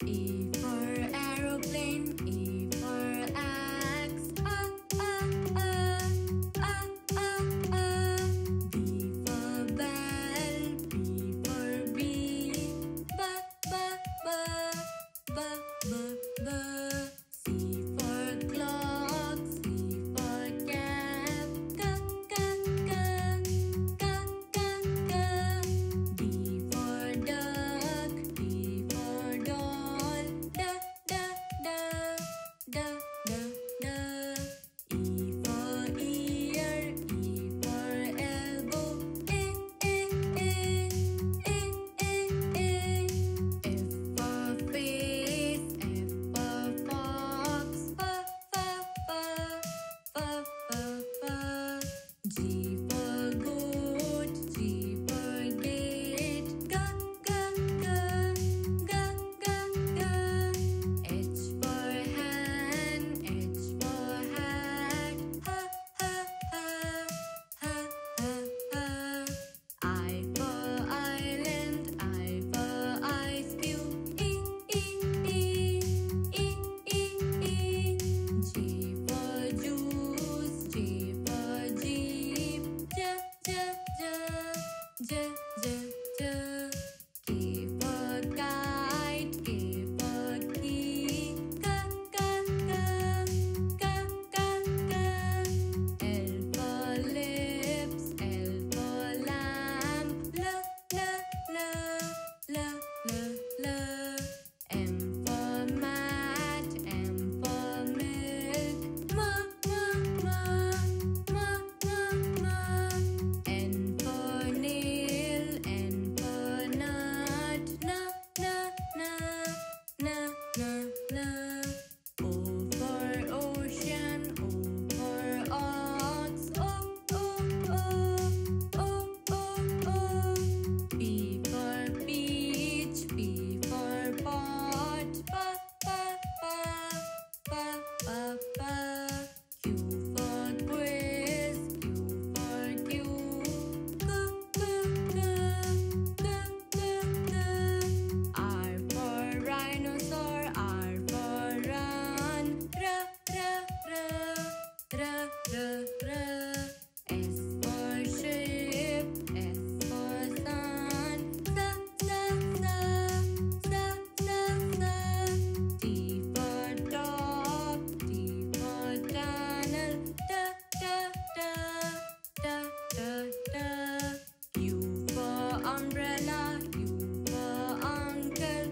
A for aeroplane, A for axe. B for bell, B for bee. B. C for clock, C for cat. D for duck, D for doll. E for ear, E for elbow. F for face, F for fox. G for goat, G for gate. H for hen, H for hat. I for island, I for ice cube. J for juice, J for jeep. K for kite, K for key. L for lips, L for lamp. M for mat, M for milk. N for nail, N for nut. O for ocean, O for ox. P for peach, P for pot. Q for quiz, Q for cube. R for rhinoceros, R for run. S for ship, S for sun. T for top, T for tunnel. U for umbrella, U for uncle.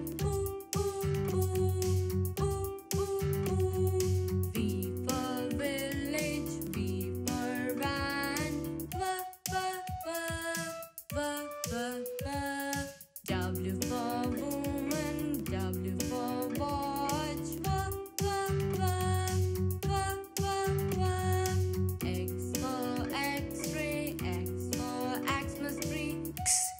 V for village, V for van. W for woman, W for watch. X for x-ray, X for Xmas tree.